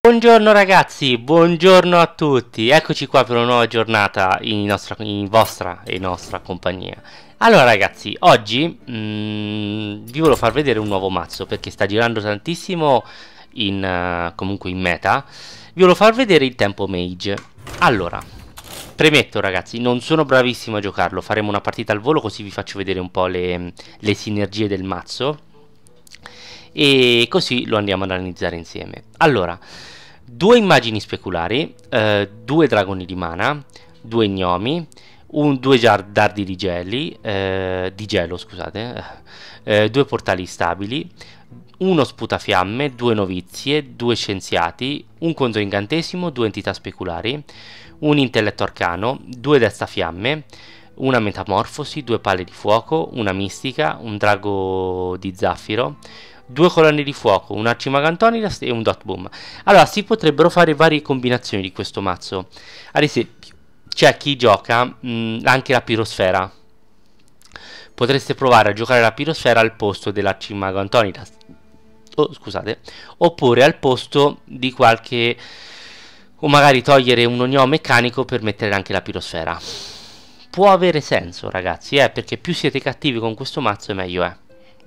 Buongiorno ragazzi, buongiorno a tutti, eccoci qua per una nuova giornata in vostra e nostra compagnia. Allora ragazzi, oggi vi volevo far vedere un nuovo mazzo perché sta girando tantissimo comunque in meta. Vi volevo far vedere il tempo mage. Allora, premetto ragazzi, non sono bravissimo a giocarlo, faremo una partita al volo così vi faccio vedere un po' le sinergie del mazzo e così lo andiamo ad analizzare insieme. Allora, due immagini speculari, due dragoni di mana, due gnomi, due dardi di gelo, scusate, due portali stabili, uno sputafiamme, due novizie, due scienziati, un controincantesimo, due entità speculari, un intelletto arcano, due destafiamme, una metamorfosi, due palle di fuoco, una mistica, un drago di zaffiro, due colonne di fuoco, un arcimagantonidas e un dot boom. Allora si potrebbero fare varie combinazioni di questo mazzo. Ad esempio c'è chi gioca anche la pirosfera. Potreste provare a giocare la pirosfera al posto dell'arcimagantonidas, scusate, oppure al posto di qualche, o magari togliere un ognò meccanico per mettere anche la pirosfera. Può avere senso ragazzi, perché più siete cattivi con questo mazzo meglio è.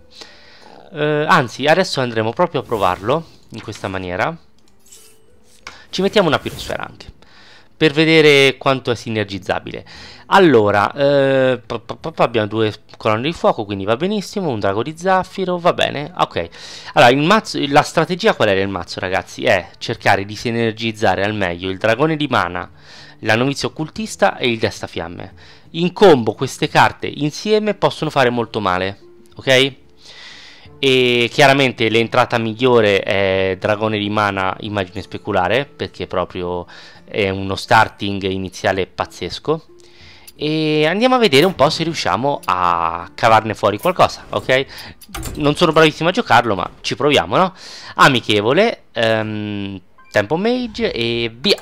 Anzi, adesso andremo proprio a provarlo in questa maniera. Ci mettiamo una pirosfera anche per vedere quanto è sinergizzabile. Allora, abbiamo due colonne di fuoco, quindi va benissimo. Un drago di zaffiro, va bene. Ok. Allora, la strategia qual è del mazzo, ragazzi? È cercare di sinergizzare al meglio il dragone di mana, la novizia occultista e il destafiamme. In combo queste carte insieme possono fare molto male, ok? E chiaramente l'entrata migliore è dragone di mana immagine speculare, perché proprio è uno starting iniziale pazzesco. E andiamo a vedere un po' se riusciamo a cavarne fuori qualcosa, ok? Non sono bravissimo a giocarlo, ma ci proviamo, no? Amichevole, tempo mage e via.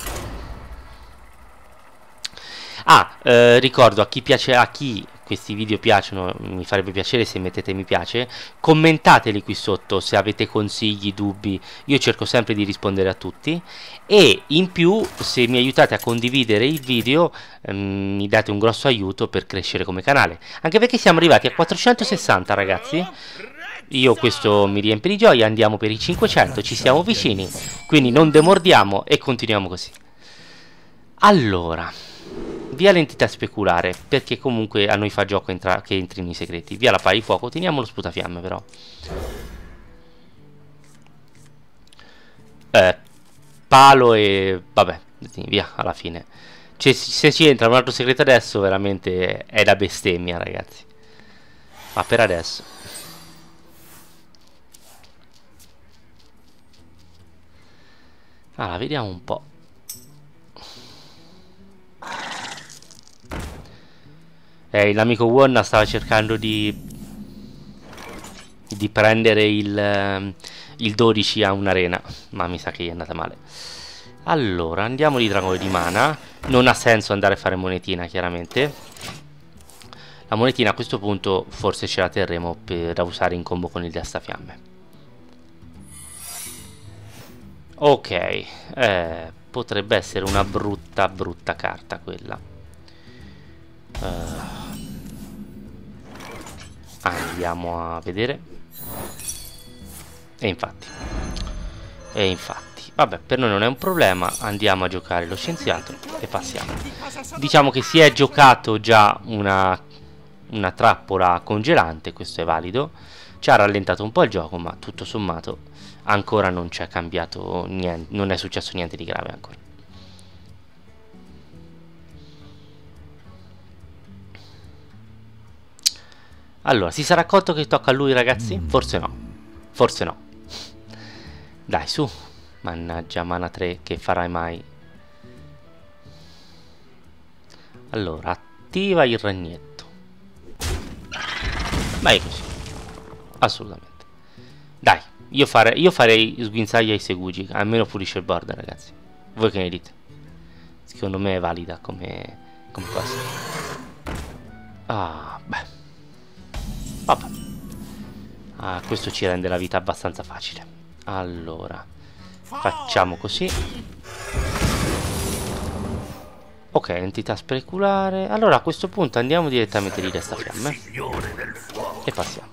Ricordo a chi questi video piacciono, mi farebbe piacere se mettete mi piace, commentateli qui sotto se avete consigli, dubbi, io cerco sempre di rispondere a tutti, e in più se mi aiutate a condividere il video mi date un grosso aiuto per crescere come canale, anche perché siamo arrivati a 460 ragazzi. Io questo mi riempie di gioia, andiamo per i 500, ci siamo vicini, quindi non demordiamo e continuiamo così. Allora, via l'entità speculare, perché comunque a noi fa gioco che entri nei segreti. Via la palla di fuoco, teniamo lo sputafiamme però. Palo e... vabbè, via, alla fine. Cioè, se ci entra un altro segreto adesso, veramente è da bestemmia, ragazzi. Ma per adesso. Allora, vediamo un po'. L'amico Wonna stava cercando di prendere il 12 a un'arena, ma mi sa che gli è andata male. Allora, andiamo di dragone di mana. Non ha senso andare a fare monetina, chiaramente. La monetina a questo punto forse ce la terremo da usare in combo con il destafiamme. Ok, potrebbe essere una brutta carta quella. Andiamo a vedere. E infatti vabbè, per noi non è un problema. Andiamo a giocare lo scienziato e passiamo. Diciamo che si è giocato già una trappola congelante, questo è valido. Ci ha rallentato un po' il gioco, ma tutto sommato ancora non c'è cambiato niente, non è successo niente di grave ancora. Allora, si sarà accorto che tocca a lui, ragazzi? Forse no. Forse no. Dai, su. Mannaggia, mana 3, che farai mai? Allora, attiva il ragnetto. Vai così. Assolutamente. Dai, io farei sguinzaglia ai segugi. Almeno pulisce il board, ragazzi. Voi che ne dite? Secondo me è valida come cosa. Ah, beh. Vabbè. Questo ci rende la vita abbastanza facile. Allora, Facciamo così. Ok, entità speculare. Allora a questo punto andiamo direttamente di restafiamme e passiamo.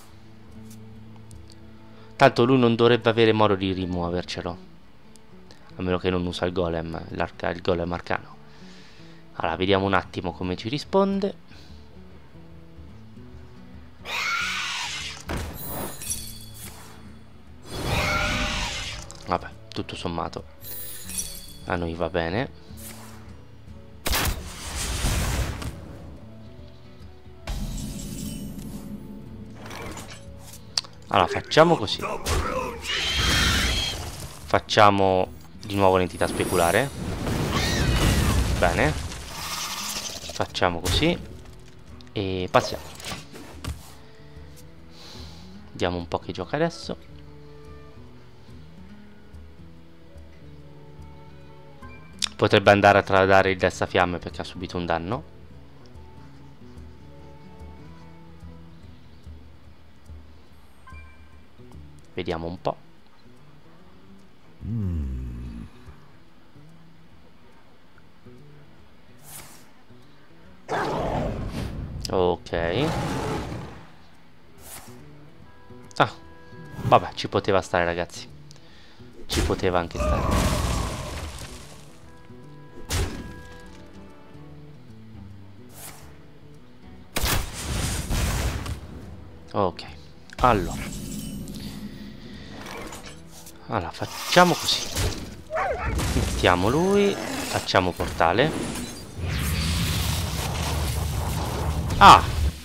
Tanto lui non dovrebbe avere modo di rimuovercelo, a meno che non usa il golem, il golem arcano. Allora vediamo un attimo come ci risponde. Vabbè, tutto sommato a noi va bene. Allora facciamo così. Facciamo di nuovo l'entità speculare. Bene. Facciamo così e passiamo. Vediamo un po' che gioca adesso. Potrebbe andare a tradare il restafiamme perché ha subito un danno. Vediamo un po'. Ok. Ah, vabbè, ci poteva stare, ragazzi. Ci poteva anche stare. Ok, allora facciamo così. Mettiamo lui, facciamo portale. Ah,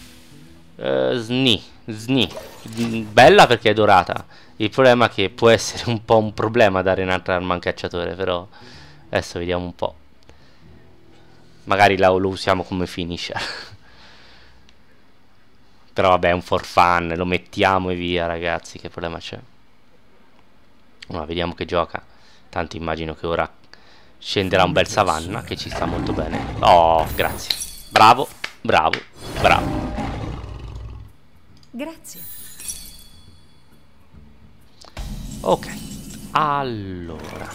sni. Bella perché è dorata. Il problema è che può essere un po' un problema dare un'altra arma a un cacciatore, però adesso vediamo un po'. Magari lo usiamo come finisher. Però vabbè, è un for fun, lo mettiamo e via, ragazzi, che problema c'è? Ora vediamo che gioca. Tanto immagino che ora scenderà un bel Savanna, che ci sta molto bene. Oh, grazie. Bravo, bravo, bravo. Grazie. Ok, allora,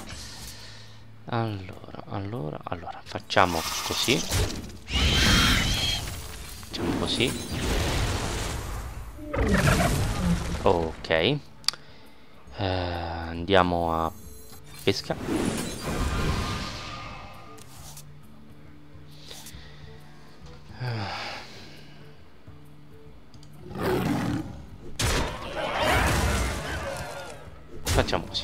facciamo così. Facciamo così. Ok. Andiamo a pesca. Facciamo così.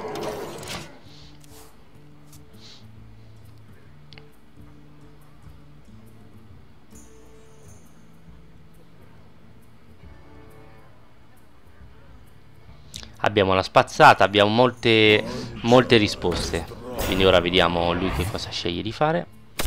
Abbiamo la spazzata, abbiamo molte risposte. Quindi ora vediamo lui che cosa sceglie di fare.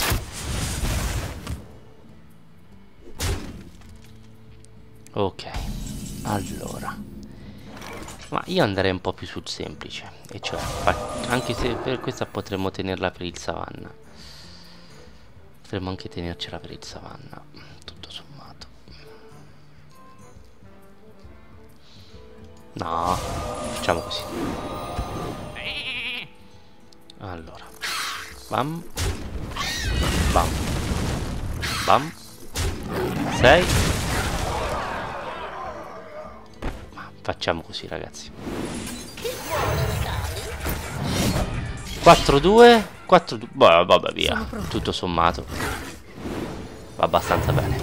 Ok, allora, ma io andrei un po' più sul semplice, e cioè, anche se per questa potremmo tenerla per il Savanna. Potremmo anche tenercela per il Savanna, tutto sommato. No, facciamo così. Allora, bam, bam, bam, 6. Facciamo così, ragazzi. 4-2, 4-2. Vabbè, via. Tutto sommato va abbastanza bene.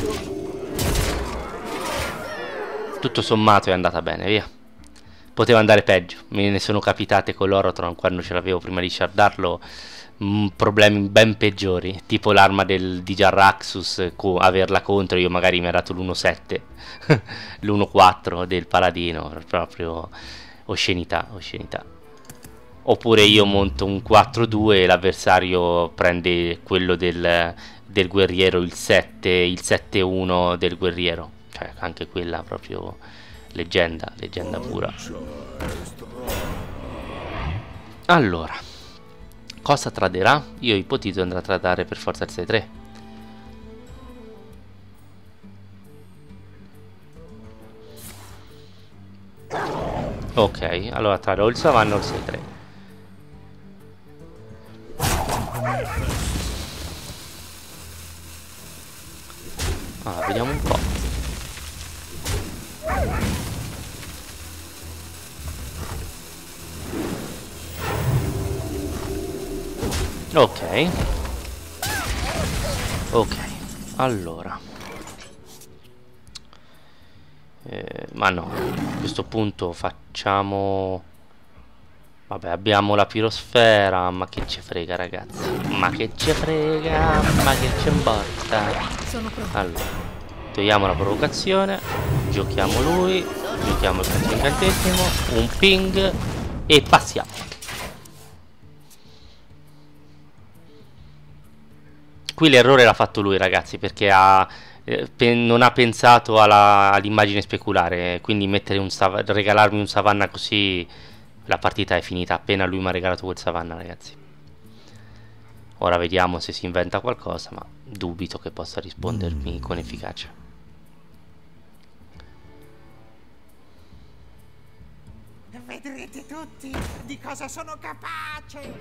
Tutto sommato è andata bene, via. Poteva andare peggio. Me ne sono capitate con l'Orotron quando ce l'avevo prima di shardarlo. Problemi ben peggiori, tipo l'arma di Jarraxxus, averla contro, io magari mi ha dato l'1-7 l'1-4 del paladino, proprio oscenità. Oppure io monto un 4-2 e l'avversario prende quello del guerriero, il 7-1 del guerriero, cioè anche quella proprio leggenda pura. Allora, cosa traderà? Io ipotizzo andrà a tradare per forza il 6-3. Ok, allora traderò il Savanna o il 6-3. Ok. Ok, allora. Ma no, a questo punto facciamo... Vabbè, abbiamo la pirosfera, ma che ci frega, ragazzi. Ma che ci frega, ma che ci importa. Allora, togliamo la provocazione, giochiamo lui, giochiamo il calcio incantesimo, un ping e passiamo. Qui l'errore l'ha fatto lui, ragazzi, perché non ha pensato all'immagine speculare, quindi regalarmi un Savanna così, la partita è finita appena lui mi ha regalato quel Savanna, ragazzi. Ora vediamo se si inventa qualcosa, ma dubito che possa rispondermi con efficacia. Vedrete tutti di cosa sono capace.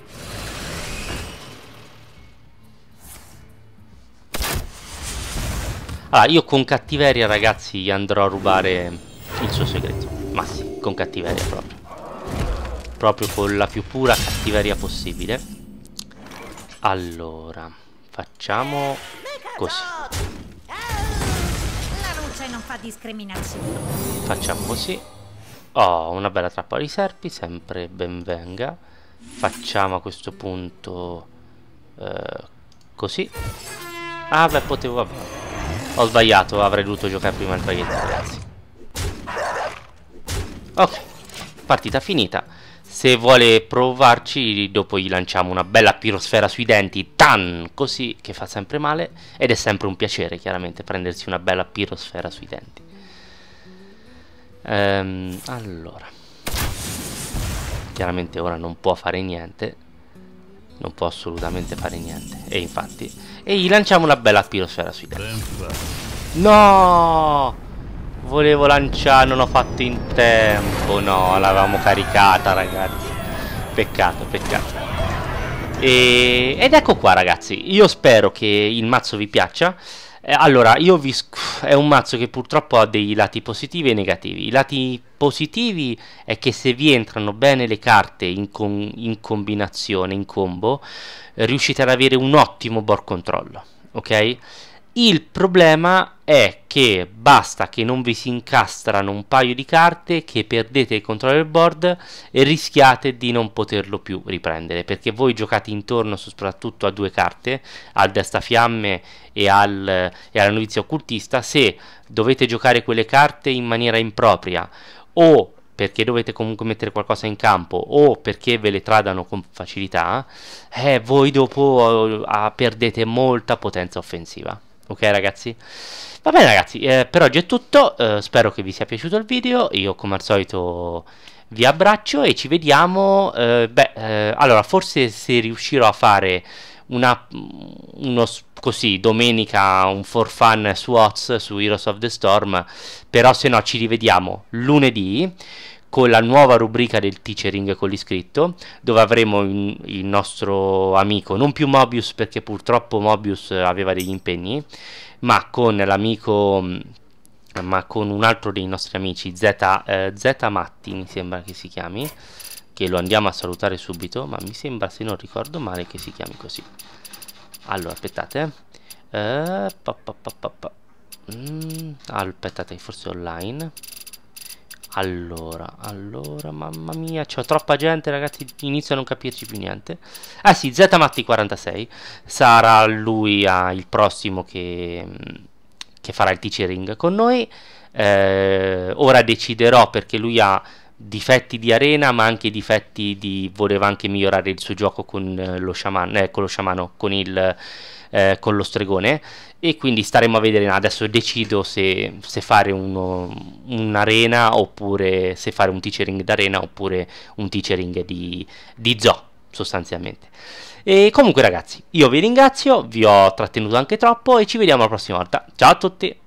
Allora, io con cattiveria, ragazzi, andrò a rubare il suo segreto. Ma sì, con cattiveria proprio. Proprio con la più pura cattiveria possibile. Allora, facciamo così. La luce non fa discriminazione. Facciamo così. Oh, una bella trappola di serpi, sempre ben venga. Facciamo a questo punto così. Ah, beh, potevo... Vabbè. Ho sbagliato, avrei dovuto giocare prima il traghetto, ragazzi. Ok, partita finita. Se vuole provarci, dopo gli lanciamo una bella pirosfera sui denti, tan, così, che fa sempre male. Ed è sempre un piacere, chiaramente, prendersi una bella pirosfera sui denti. Allora, chiaramente ora non può fare niente. Non può assolutamente fare niente. E infatti... E gli lanciamo una bella pirosfera sui denti. No! Volevo lanciare, non ho fatto in tempo. No, l'avevamo caricata, ragazzi. Peccato, peccato. Ed ecco qua, ragazzi. Io spero che il mazzo vi piaccia. Allora, è un mazzo che purtroppo ha dei lati positivi e negativi. I lati positivi è che se vi entrano bene le carte in combinazione, in combo, riuscite ad avere un ottimo board control, ok? Il problema è che basta che non vi si incastrano un paio di carte, che perdete il controllo del board e rischiate di non poterlo più riprendere, perché voi giocate intorno soprattutto a due carte, al Destafiamme e alla Novizia Occultista. Se dovete giocare quelle carte in maniera impropria, o perché dovete comunque mettere qualcosa in campo, o perché ve le tradano con facilità, voi dopo perdete molta potenza offensiva. Ok, ragazzi? Va bene, ragazzi, per oggi è tutto. Spero che vi sia piaciuto il video. Io come al solito vi abbraccio e ci vediamo. Allora, forse se riuscirò a fare così domenica un for fun su Oz, su Heroes of the Storm, però se no ci rivediamo lunedì con la nuova rubrica del teachering con l'iscritto, dove avremo il nostro amico, non più Mobius perché purtroppo Mobius aveva degli impegni, ma con l'amico, ma con un altro dei nostri amici, Z Matti mi sembra che si chiami, che lo andiamo a salutare subito, ma mi sembra, se non ricordo male, che si chiami così. Allora, aspettate, aspettate, forse è online. Allora, mamma mia, c'ho troppa gente, ragazzi, inizio a non capirci più niente. Ah sì, Zmatti46 sarà lui il prossimo che farà il teachering con noi. Ora deciderò, perché lui ha difetti di arena, ma anche difetti voleva anche migliorare il suo gioco con lo sciamano, con lo stregone, e quindi staremo a vedere. Adesso decido se fare un'arena, oppure se fare un teachering d'arena oppure un teachering di zoo sostanzialmente. E comunque, ragazzi, io vi ringrazio, vi ho trattenuto anche troppo e ci vediamo la prossima volta. Ciao a tutti.